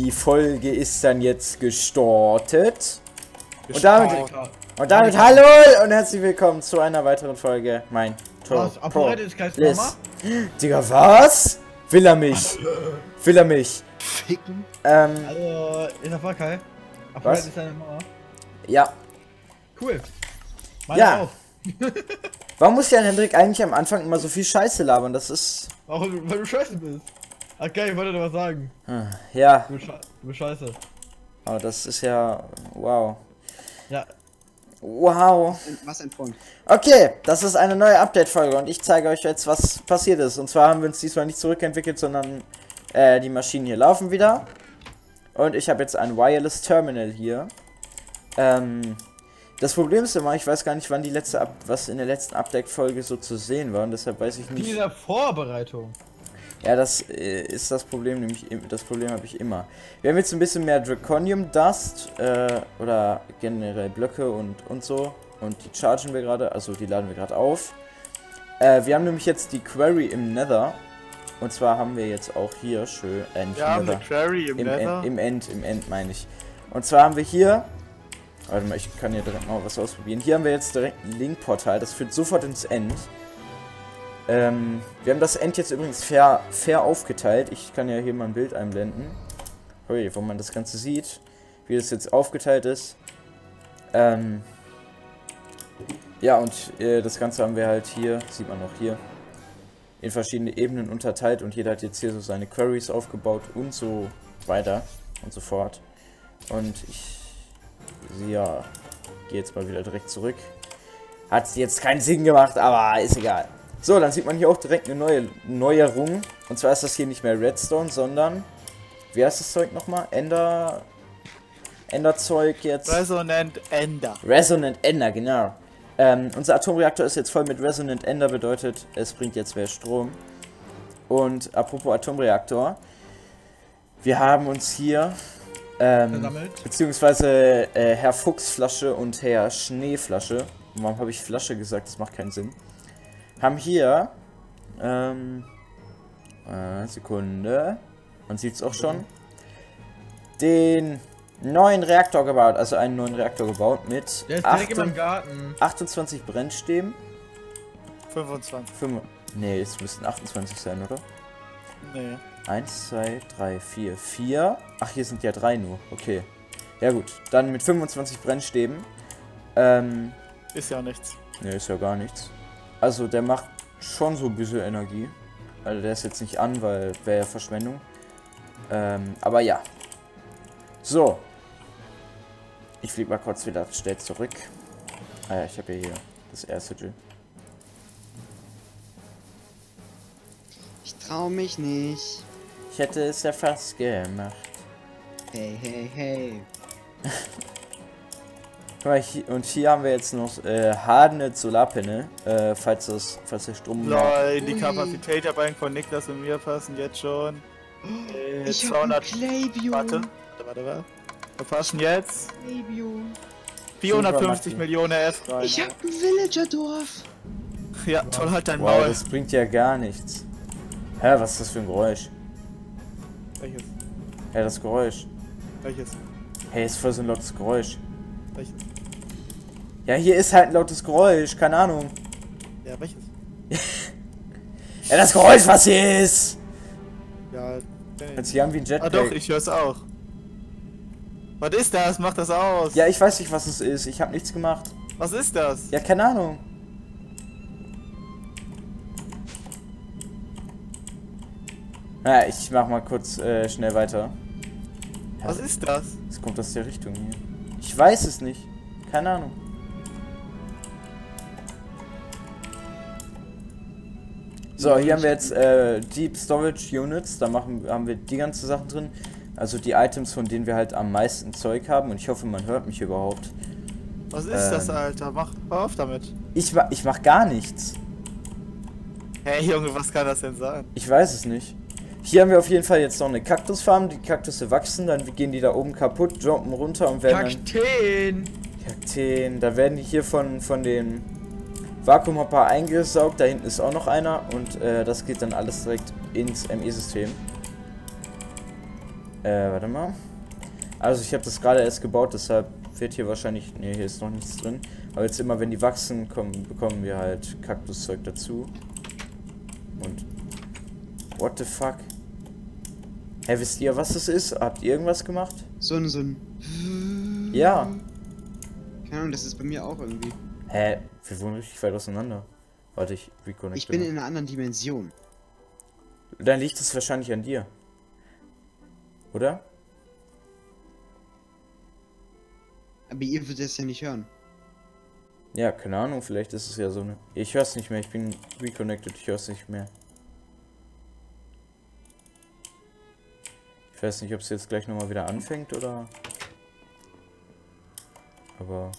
die Folge ist dann jetzt gestartet. Und damit hallo und herzlich willkommen zu einer weiteren Folge. Mein Tor Pro List. Digga, was? Will er mich? Will er mich? Ficken? Also, ist der Kai? Was? Ist deine Mama? Ja. Cool. Meine Ja. auch. Warum muss Jan Hendrik eigentlich am Anfang immer so viel Scheiße labern? Das ist... Warum? Weil du scheiße bist. Okay, ich wollte dir was sagen. Ja. Du bist scheiße. Aber das ist ja... Wow. Ja. Wow. Was ein Freund. Okay, das ist eine neue Update-Folge und ich zeige euch jetzt, was passiert ist. Und zwar haben wir uns diesmal nicht zurückentwickelt, sondern die Maschinen hier laufen wieder. Und ich habe jetzt ein Wireless Terminal hier. Das Problem ist immer, ich weiß gar nicht, wann die was in der letzten Update-Folge so zu sehen war. Und deshalb weiß ich nicht... In der Vorbereitung. Ja, das ist das Problem, nämlich das Problem habe ich immer. Wir haben jetzt ein bisschen mehr Draconium Dust oder generell Blöcke und so. Und die chargen wir gerade, also die laden wir gerade auf. Wir haben nämlich jetzt die Quarry im Nether. Und zwar haben wir jetzt auch hier schön... nicht ja, im Nether. eine Quarry im Nether. Im End meine ich. Und zwar haben wir hier... Warte mal, ich kann hier direkt mal was ausprobieren. Hier haben wir jetzt direkt ein Link-Portal, das führt sofort ins End. Wir haben das End jetzt übrigens fair aufgeteilt. Ich kann ja hier mal ein Bild einblenden. Hui, wo man das Ganze sieht, wie das jetzt aufgeteilt ist. Ja, und das Ganze haben wir halt hier, sieht man auch hier, in verschiedene Ebenen unterteilt. Und jeder hat jetzt hier so seine Queries aufgebaut und so weiter und so fort. Und ich, ja, gehe jetzt mal wieder direkt zurück. Hat jetzt keinen Sinn gemacht, aber ist egal. So, dann sieht man hier auch direkt eine neue Neuerung. Und zwar ist das hier nicht mehr Redstone, sondern... Wie heißt das Zeug nochmal? Enderzeug jetzt. Resonant Ender. Resonant Ender, genau. Unser Atomreaktor ist jetzt voll mit Resonant Ender, bedeutet, es bringt jetzt mehr Strom. Und apropos Atomreaktor. Wir haben uns hier... beziehungsweise Herr Fuchsflasche und Herr Schneeflasche. Warum habe ich Flasche gesagt? Das macht keinen Sinn. Haben hier, Sekunde, man sieht es auch schon, den neuen Reaktor gebaut, also einen neuen Reaktor gebaut mit 28 Brennstäben. 25. Ne, es müssten 28 sein, oder? Nee. 1, 2, 3, 4, 4. Ach, hier sind ja 3 nur, okay. Ja gut, dann mit 25 Brennstäben. Ist ja nichts. Ne, ist ja gar nichts. Also der macht schon so ein bisschen Energie. Also der ist jetzt nicht an, weil wäre ja Verschwendung. Aber ja. So. Ich fliege mal kurz wieder schnell zurück. Ah ja, ich habe ja hier das erste Gym. Ich trau mich nicht. Ich hätte es ja fast gemacht. Hey, hey, hey. Guck mal, und hier haben wir jetzt noch Hardened Solarpanel, falls der Strom... Lol, die Kapazität der beiden von Niklas und mir passen jetzt schon. Ich hab ein Claybio. Warte. Wir passen jetzt Claybio. 450 Millionen F rein. Ich hab ein Villager-Dorf. Ja, toll, halt dein Wow, Maul. das bringt ja gar nichts. Hä, was ist das für ein Geräusch? Welches? Hä, das Geräusch. Welches? Hey, ist voll so ein lautes Geräusch. Welches? Ja, hier ist halt ein lautes Geräusch, keine Ahnung. Ja, welches? Ja, das Geräusch, was hier ist! Ja, Hört sich an wie ein Jetpack. ah doch, ich hör's auch. Was ist das? Mach das aus. Ja, ich weiß nicht, was es ist. Ich habe nichts gemacht. Was ist das? Ja, keine Ahnung. Ja, ich mach mal kurz schnell weiter. Ja, Was ist das? es kommt aus der Richtung hier. Ich weiß es nicht. Keine Ahnung. So, hier haben wir jetzt Deep Storage Units. Da haben wir die ganzen Sachen drin. Also die Items, von denen wir halt am meisten Zeug haben. Und ich hoffe, man hört mich überhaupt. Was ist das, Alter? Hör auf damit. Ich mach gar nichts. Hey Junge, was kann das denn sein? Ich weiß es nicht. Hier haben wir auf jeden Fall jetzt noch eine Kaktusfarm. Die Kaktusse wachsen, dann gehen die da oben kaputt, jumpen runter und werden Kakteen! Kakteen. Da werden die hier von den Vakuumhopper eingesaugt. Da hinten ist auch noch einer. Und das geht dann alles direkt ins ME-System. Warte mal. Also ich habe das gerade erst gebaut, deshalb wird hier wahrscheinlich... Ne, hier ist noch nichts drin. Aber jetzt immer, wenn die wachsen, bekommen wir halt Kaktuszeug dazu. Und... What the fuck? Hä, wisst ihr, was das ist? Habt ihr irgendwas gemacht? So ein... Ja. Keine Ahnung, das ist bei mir auch irgendwie. Hä? Wir wohnen richtig weit auseinander. Warte, ich reconnecte. Ich bin mal. in einer anderen Dimension. Dann liegt es wahrscheinlich an dir. Oder? Aber ihr würdet es ja nicht hören. Ja, keine Ahnung, vielleicht ist es ja so eine... Ich höre es nicht mehr, ich bin reconnected, ich höre es nicht mehr. Ich weiß nicht, ob es jetzt gleich nochmal wieder anfängt, oder... Aber...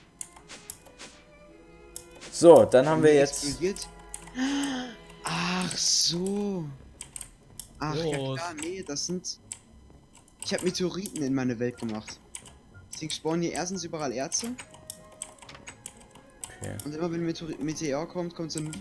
So, dann haben wir jetzt... Explodiert? Ach so. Ach ja Los. klar, nee, das sind... Ich habe Meteoriten in meine Welt gemacht. Deswegen spawnen hier erstens überall Erze. Okay. Und immer wenn ein Meteor kommt, kommt so ein...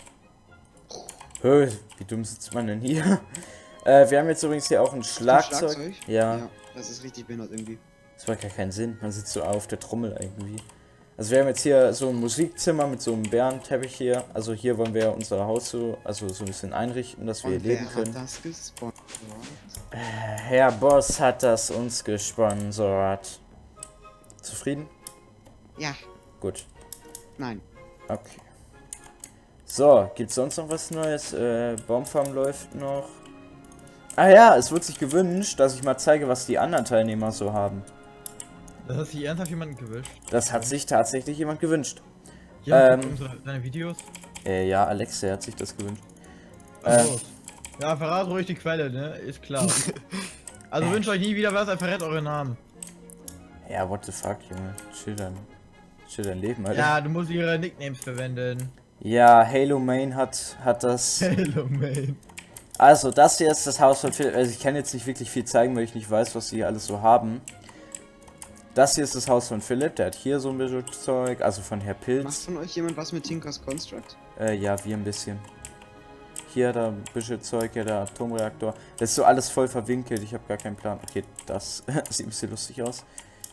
Hö, wie dumm sitzt man denn hier? Wir haben jetzt übrigens hier auch ein Schlagzeug. Ja. Ja, das ist richtig behindert irgendwie. Das macht gar keinen Sinn, man sitzt so auf der Trommel irgendwie. Also wir haben jetzt hier so ein Musikzimmer mit so einem Bärenteppich hier. Also hier wollen wir unser Haus so, also so ein bisschen einrichten, dass wir hier Und leben wer können. hat das gespawnt? Herr Boss hat das uns gesponsert. Zufrieden? Ja, Gut. nein. Okay. So, gibt's sonst noch was Neues? Baumfarm läuft noch. Ah ja, es wird sich gewünscht, dass ich mal zeige, was die anderen Teilnehmer so haben. Das hat sich ernsthaft jemand gewünscht. Das hat sich tatsächlich jemand gewünscht. Ja, deine Videos. Ja, Alex, der hat sich das gewünscht. Achso. Ja, verrat ruhig die Quelle, ne? Ist klar. Also wünscht euch nie wieder was, verrät eure Namen. Ja, what the fuck, Junge. Chill dein Leben, Alter. Ja, du musst ihre Nicknames verwenden. Ja, Halo Main hat das... Hello, man. Also, das hier ist das Haus von Philipp. Also, ich kann jetzt nicht wirklich viel zeigen, weil ich nicht weiß, was sie hier alles so haben. Das hier ist das Haus von Philipp. Der hat hier so ein bisschen Zeug. Also von Herr Macht Pilz. von euch jemand was mit Tinkers Construct? Ja, wir ein bisschen. Hier hat er ein bisschen Zeug. Hier der Atomreaktor. Das ist so alles voll verwinkelt. Ich habe gar keinen Plan. Okay, das sieht ein bisschen lustig aus.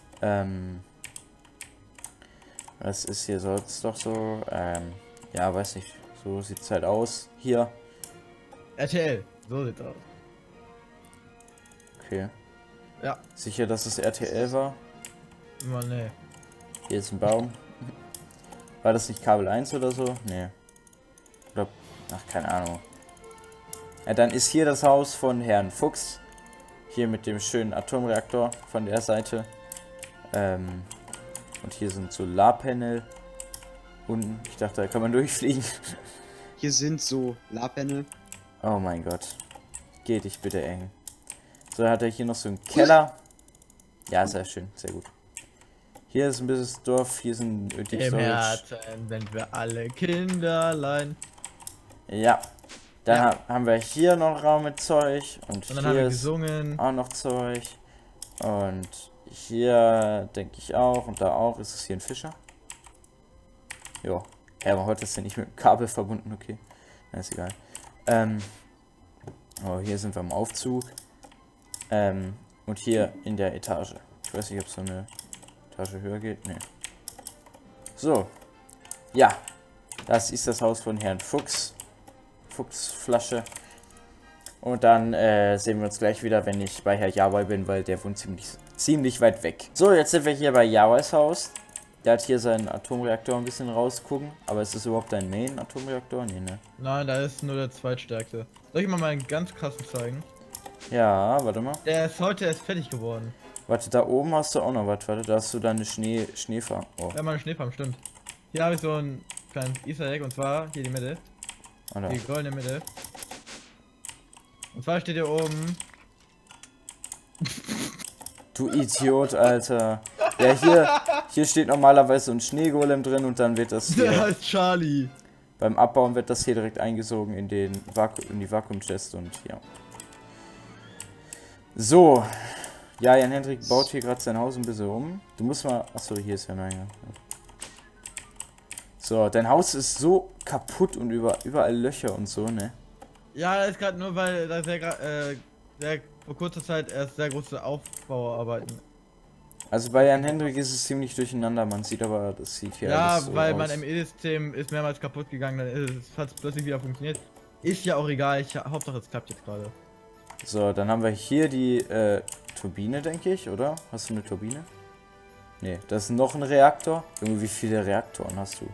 Was ist hier sonst doch so? Ja, weiß nicht. So sieht's halt aus. Hier. RTL, so sieht's aus. Okay. Ja. Sicher, dass es RTL war? Immer ne. Hier ist ein Baum. War das nicht Kabel 1 oder so? Nee. Oder... Ach, keine Ahnung. Ja, dann ist hier das Haus von Herrn Fuchs. Hier mit dem schönen Atomreaktor von der Seite. Und hier sind Solarpanel. Unten. Ich dachte, da kann man durchfliegen. Hier sind so Lapanel. Oh mein Gott. Geh dich bitte eng. So, hat er hier noch so einen Keller. Ja, sehr schön. Sehr gut. Hier ist ein bisschen das Dorf. Hier sind die Im Storage. Herzen sind wir alle Kinderlein. Ja. Dann Ja. haben wir hier noch Raum mit Zeug. Und Und dann haben hier wir ist gesungen. auch noch Zeug. Und hier denke ich auch. Und da auch. Ist es hier ein Fischer? Jo. Ja, aber heute ist der nicht mit dem Kabel verbunden. Okay. Na, ist egal. Oh, hier sind wir im Aufzug. Und hier in der Etage. Ich weiß nicht, ob es so eine Etage höher geht. Nee. So. Ja. Das ist das Haus von Herrn Fuchs. Fuchsflasche. Und dann sehen wir uns gleich wieder, wenn ich bei Herr Yawai bin, weil der wohnt ziemlich weit weg. So, jetzt sind wir hier bei Yawais Haus. Der hat hier seinen Atomreaktor ein bisschen rausgucken. Aber ist das überhaupt ein Main-Atomreaktor? Nee, ne? Nein, da ist nur der zweitstärkste. Soll ich mal einen ganz krassen zeigen? Ja, warte mal. Der ist heute erst fertig geworden. Warte, da oben hast du auch noch was. Warte, da hast du deine Schneefarm. Oh. Ja, meine Schneefarm, stimmt. Hier habe ich so einen kleinen Easter Egg und zwar hier die Mitte. Oder? Die goldene Mitte. Und zwar steht hier oben. Du Idiot, Alter. Ja, hier steht normalerweise so ein Schneegolem drin und dann wird das Der hier, heißt Charlie. beim Abbauen wird das hier direkt eingesogen in die Vakuumchest und ja. So. Ja, Jan Hendrik baut hier gerade sein Haus ein bisschen um. Du musst mal... Achso, hier ist ja nein. Ja. So, dein Haus ist so kaputt und überall Löcher und so, ne? Ja, das ist gerade nur, weil da sehr vor kurzer Zeit erst sehr große Aufbauarbeiten. Also bei Jan Hendrik ist es ziemlich durcheinander, man sieht aber, das sieht hier Ja, alles so weil aus. mein ME-System ist mehrmals kaputt gegangen, dann hat es plötzlich wieder funktioniert. Ist ja auch egal, Hauptsache es klappt jetzt gerade. So, dann haben wir hier die Turbine, denke ich, oder? Hast du eine Turbine? Nee, das ist noch ein Reaktor. Junge, wie viele Reaktoren hast du?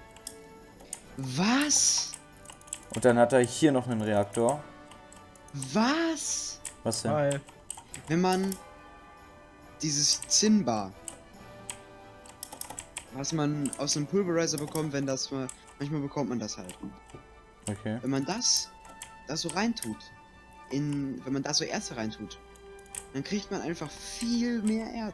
Was? Und dann hat er hier noch einen Reaktor. Was? Was denn? Hi. Wenn man dieses Zinnbar, was man aus einem Pulverizer bekommt, wenn das manchmal bekommt man das halt. Okay. Wenn man das so reintut, wenn man da so Erze reintut, dann kriegt man einfach viel mehr Erz.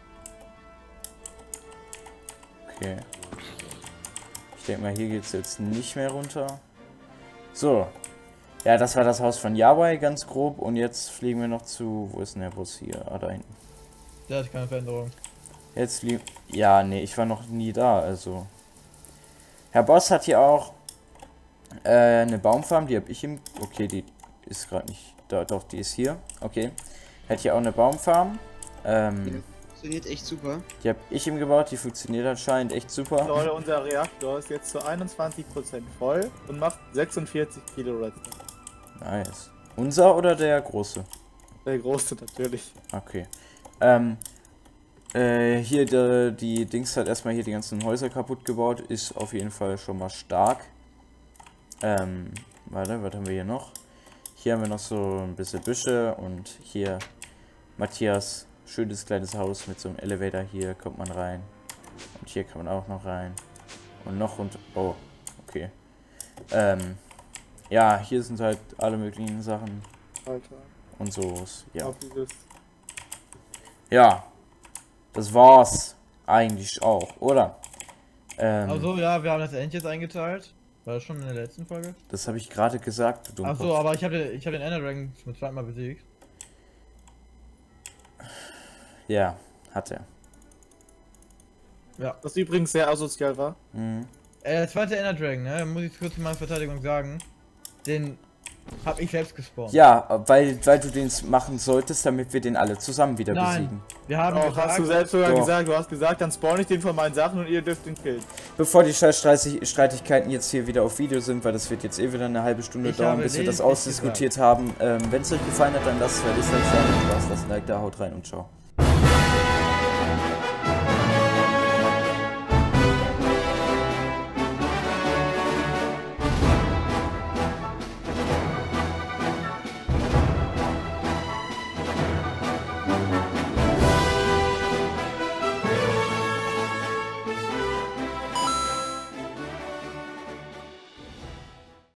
Okay. Ich denke mal, hier geht es jetzt nicht mehr runter. So. Ja, das war das Haus von Yahweh, ganz grob. Und jetzt fliegen wir noch zu... Wo ist denn der Bus hier? Ah, da hinten. Der hat keine Veränderung. Jetzt fliegen... Ja, nee, ich war noch nie da, also... Herr Boss hat hier auch eine Baumfarm, die habe ich im... Okay, die ist gerade nicht... Da, doch, die ist hier. Okay. Hat hier auch eine Baumfarm. Funktioniert echt super. Die habe ich ihm gebaut, die funktioniert anscheinend echt super. Leute, unser Reaktor ist jetzt zu 21% voll und macht 46 Kilo Redstone. Nice. Unser oder der große? Der große natürlich. Okay. Hier die Dings hat erstmal hier die ganzen Häuser kaputt gebaut. Ist auf jeden Fall schon mal stark. Warte, was haben wir hier noch? Hier haben wir noch so ein bisschen Büsche und hier Matthias schönes kleines Haus mit so einem Elevator. Hier kommt man rein. Und hier kann man auch noch rein. Und noch und... Oh, okay. Ja, hier sind halt alle möglichen Sachen. Alter. Und so. Ja. Auf dieses. Ja. Das war's. Eigentlich auch, oder? Also ja, wir haben das End jetzt eingeteilt. War das schon in der letzten Folge? Das habe ich gerade gesagt, du Dummkopf. Achso, aber ich hab den Ender Dragon zum zweiten Mal besiegt. Ja, hat er. Ja. Was übrigens sehr asozial war. Mhm. Der zweite Ender Dragon, ne? Muss ich kurz in meiner Verteidigung sagen. Den hab ich selbst gespawnt. Ja, weil du den machen solltest, damit wir den alle zusammen wieder Nein. besiegen. Wir haben Auch gesagt, hast du selbst sogar Doch. gesagt, du hast gesagt, dann spawn ich den von meinen Sachen und ihr dürft ihn killen. Bevor die Streitigkeiten jetzt hier wieder auf Video sind, weil das wird jetzt eh wieder eine halbe Stunde Ich dauern, habe bis wir das lediglich ausdiskutiert haben. Wenn es euch gefallen hat, dann lasst es, weil ich sagen, Spaß, lasst ein Like da, haut rein und ciao.